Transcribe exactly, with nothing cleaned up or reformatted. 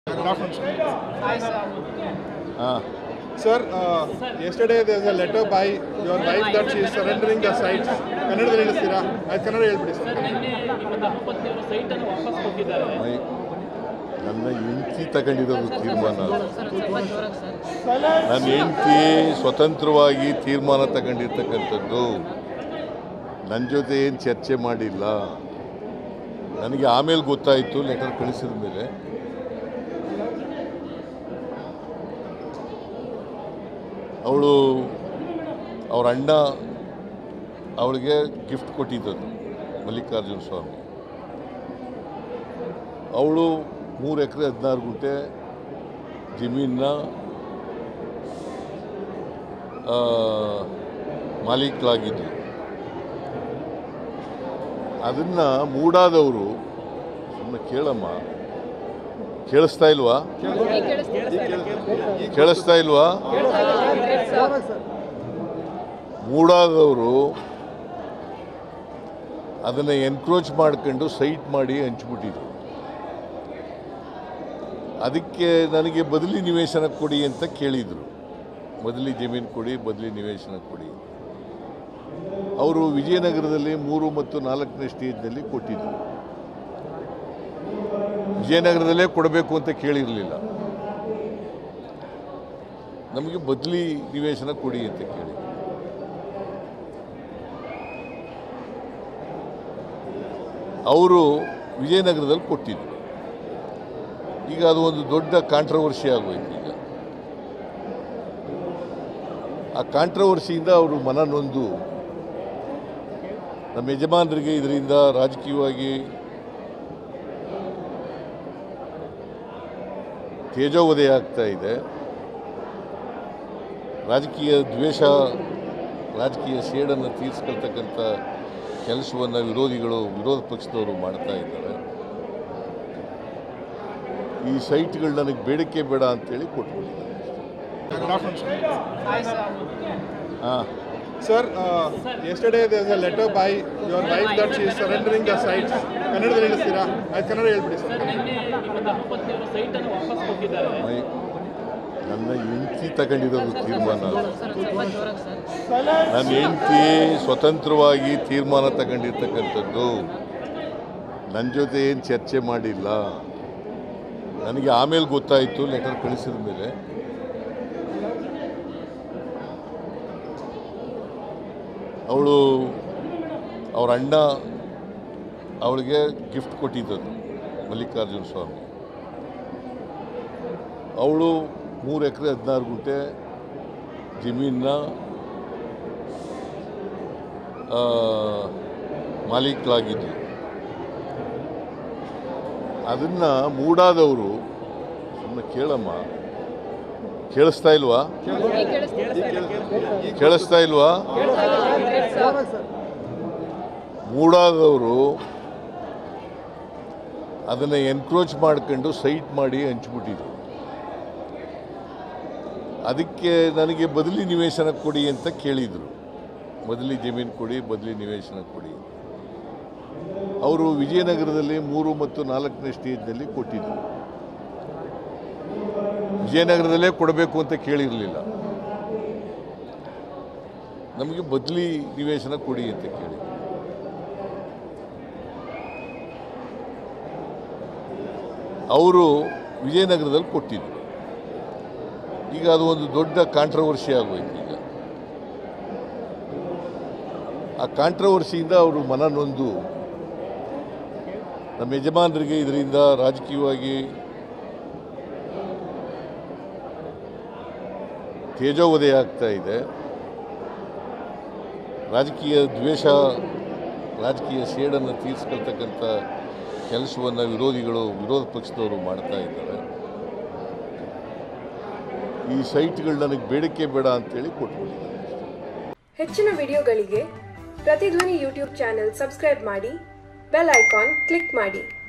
Good afternoon. Hi, sir. Uh, sir, uh, yesterday there is a letter by your wife that she is surrendering the sites. ಕನ್ನಡದಲ್ಲಿ ಹೇಳಿಸ್ತೀರಾ? ಆಯ್ತು, ಕನ್ನಡ ಹೇಳ್ಬಿಡಿ sir. ನನ್ನ ಹೆಂಡತಿ ತಗೊಂಡಿರೋದು ತೀರ್ಮಾನ. ನನ್ನ ಹೆಂಡತಿ ಸ್ವತಂತ್ರವಾಗಿ ತೀರ್ಮಾನ ತಗೊಂಡಿರ್ತಕ್ಕಂಥದ್ದು. ನನ್ನ ಜೊತೆ ಏನು ಚರ್ಚೆ ಮಾಡಿಲ್ಲ. ನನಗೆ ಆಮೇಲೆ ಗೊತ್ತಾಯಿತು ಲೆಟರ್ ಕಳಿಸಿದ ಮೇಲೆ. ಅವಳು ಅವ್ರ ಅಣ್ಣ ಅವಳಿಗೆ ಗಿಫ್ಟ್ ಕೊಟ್ಟಿದ್ದದು ಮಲ್ಲಿಕಾರ್ಜುನ ಸ್ವಾಮಿ. ಅವಳು ಮೂರು ಎಕರೆ ಹದಿನಾರು ಗುಂಟೆ ಜಮೀನನ್ನ ಮಾಲೀಕರಾಗಿದ್ದರು. ಅದನ್ನು ಮೂಡಾದವರು ಸುಮ್ಮನೆ ಕೇಳಮ್ಮ, ಕೇಳಿಸ್ತಾ ಇಲ್ವಾ ಕೇಳಿಸ್ತಾ ಇಲ್ವಾ ಮೂಡಾದವರು ಅದನ್ನು ಎನ್ಕ್ರೋಚ್ ಮಾಡ್ಕೊಂಡು ಸೈಟ್ ಮಾಡಿ ಹಂಚ್ಬಿಟ್ಟಿದ್ರು. ಅದಕ್ಕೆ ನನಗೆ ಬದಲಿ ನಿವೇಶನ ಕೊಡಿ ಅಂತ ಕೇಳಿದರು. ಬದಲಿ ಜಮೀನು ಕೊಡಿ, ಬದಲಿ ನಿವೇಶನ ಕೊಡಿ. ಅವರು ವಿಜಯನಗರದಲ್ಲಿ ಮೂರು ಮತ್ತು ನಾಲ್ಕನೇ ಸ್ಟೇಜ್ನಲ್ಲಿ ಕೊಟ್ಟಿದ್ದರು. ವಿಜಯನಗರದಲ್ಲೇ ಕೊಡಬೇಕು ಅಂತ ಕೇಳಿರಲಿಲ್ಲ. ನಮಗೆ ಬದಲಿ ನಿವೇಶನ ಕೊಡಿ ಅಂತ ಕೇಳಿ. ಅವರು ವಿಜಯನಗರದಲ್ಲಿ ಕೊಟ್ಟಿದ್ದರು. ಈಗ ಅದು ಒಂದು ದೊಡ್ಡ ಕಾಂಟ್ರವರ್ಸಿ ಆಗೋಯ್ತು. ಈಗ ಆ ಕಾಂಟ್ರವರ್ಸಿಯಿಂದ ಅವರು ಮನ ನೊಂದು ನಮ್ಮ ಯಜಮಾನರಿಗೆ ಇದರಿಂದ ರಾಜಕೀಯವಾಗಿ ತೇಜೋವಧೆ ಆಗ್ತಾ ಇದೆ. ರಾಜಕೀಯ ದ್ವೇಷ, ರಾಜಕೀಯ ಸೇಡನ್ನು ತೀರಿಸ್ಕೊಳ್ತಕ್ಕಂಥ ಕೆಲಸವನ್ನು ವಿರೋಧಿಗಳು, ವಿರೋಧ ಪಕ್ಷದವರು ಮಾಡ್ತಾ ಇದ್ದಾರೆ. ಈ ಸೈಟ್ಗಳು ನನಗೆ ಬೇಡಿಕೆ ಬೇಡ ಅಂತೇಳಿ ಕೊಟ್ಬಿಟ್ಟಿದ್ದಾರೆ. Hi, sir. Uh, sir, uh, yesterday there is a letter by your wife that she is surrendering the sites. ಕನ್ನಡದಲ್ಲಿ ಹೇಳಿಸ್ತೀರಾ? ಆಯ್ತು, ಕನ್ನಡ ಹೇಳ್ಬಿಡಿ ಸರ್. ನನ್ನ ಹೆಂಡತಿ ತಗೊಂಡಿರೋದು ತೀರ್ಮಾನ. ನನ್ನ ಹೆಂಡತಿ ಸ್ವತಂತ್ರವಾಗಿ ತೀರ್ಮಾನ ತಗೊಂಡಿರ್ತಕ್ಕಂಥದ್ದು. ನನ್ನ ಜೊತೆ ಏನು ಚರ್ಚೆ ಮಾಡಿಲ್ಲ. ನನಗೆ ಆಮೇಲೆ ಗೊತ್ತಾಯಿತು ಲೆಟರ್ ಕಳಿಸಿದ ಮೇಲೆ. ಅವಳು ಅವ್ರ ಅಣ್ಣ ಅವಳಿಗೆ ಗಿಫ್ಟ್ ಕೊಟ್ಟಿದ್ದದು ಮಲ್ಲಿಕಾರ್ಜುನ ಸ್ವಾಮಿ. ಅವಳು ಮೂರು ಎಕರೆ ಹದಿನಾರು ಗುಂಟೆ ಜಮೀನನ್ನ ಮಾಲೀಕರಾಗಿದ್ದರು. ಅದನ್ನು ಮೂಡಾದವರು ಸುಮ್ಮನೆ ಕೇಳಮ್ಮ, ಕೇಳಿಸ್ತಾ ಇಲ್ವಾ ಕೇಳಿಸ್ತಾ ಇಲ್ವಾ ಮೂಡಾದವರು ಅದನ್ನು ಎನ್ಕ್ರೋಚ್ ಮಾಡ್ಕೊಂಡು ಸೈಟ್ ಮಾಡಿ ಹಂಚ್ಬಿಟ್ಟಿದ್ರು. ಅದಕ್ಕೆ ನನಗೆ ಬದಲಿ ನಿವೇಶನ ಕೊಡಿ ಅಂತ ಕೇಳಿದರು. ಬದಲಿ ಜಮೀನು ಕೊಡಿ, ಬದಲಿ ನಿವೇಶನ ಕೊಡಿ. ಅವರು ವಿಜಯನಗರದಲ್ಲಿ ಮೂರು ಮತ್ತು ನಾಲ್ಕನೇ ಸ್ಟೇಜ್ನಲ್ಲಿ ಕೊಟ್ಟಿದ್ದರು. ವಿಜಯನಗರದಲ್ಲೇ ಕೊಡಬೇಕು ಅಂತ ಕೇಳಿರಲಿಲ್ಲ. ನಮಗೆ ಬದಲಿ ನಿವೇಶನ ಕೊಡಿ ಅಂತ ಕೇಳಿ. ಅವರು ವಿಜಯನಗರದಲ್ಲಿ ಕೊಟ್ಟಿದ್ದರು. ಈಗ ಅದು ಒಂದು ದೊಡ್ಡ ಕಾಂಟ್ರವರ್ಸಿ ಆಗೋಯ್ತು. ಈಗ ಆ ಕಾಂಟ್ರವರ್ಸಿಯಿಂದ ಅವರು ಮನ ನೊಂದು ನಮ್ಮ ಯಜಮಾನರಿಗೆ ಇದರಿಂದ ರಾಜಕೀಯವಾಗಿ ತೇಜೋವಧೆ ಆಗ್ತಾ ಇದೆ. ರಾಜಕೀಯ ದ್ವೇಷ, ರಾಜಕೀಯ ಸೇಡನ್ನು ತೀರಿಸ್ಕೊಳ್ತಕ್ಕಂಥ ಕೆಲಸವನ್ನು ವಿರೋಧಿಗಳು, ವಿರೋಧ ಪಕ್ಷದವರು ಮಾಡ್ತಾ ಇದ್ದಾರೆ. ಈ ಸೈಟ್ಗಳು ನನಗೆ ಬೇಡಿಕೆ ಬೇಡ ಅಂತೇಳಿ ಕೊಟ್ಬಿಟ್ಟಿದ್ದಾರೆ. ಹೆಚ್ಚಿನ ವಿಡಿಯೋಗಳಿಗೆ ಪ್ರತಿಧ್ವನಿ ಯೂಟ್ಯೂಬ್ ಚಾನೆಲ್ ಸಬ್ಸ್ಕ್ರೈಬ್ ಮಾಡಿ, ಬೆಲ್ ಐಕಾನ್ ಕ್ಲಿಕ್ ಮಾಡಿ.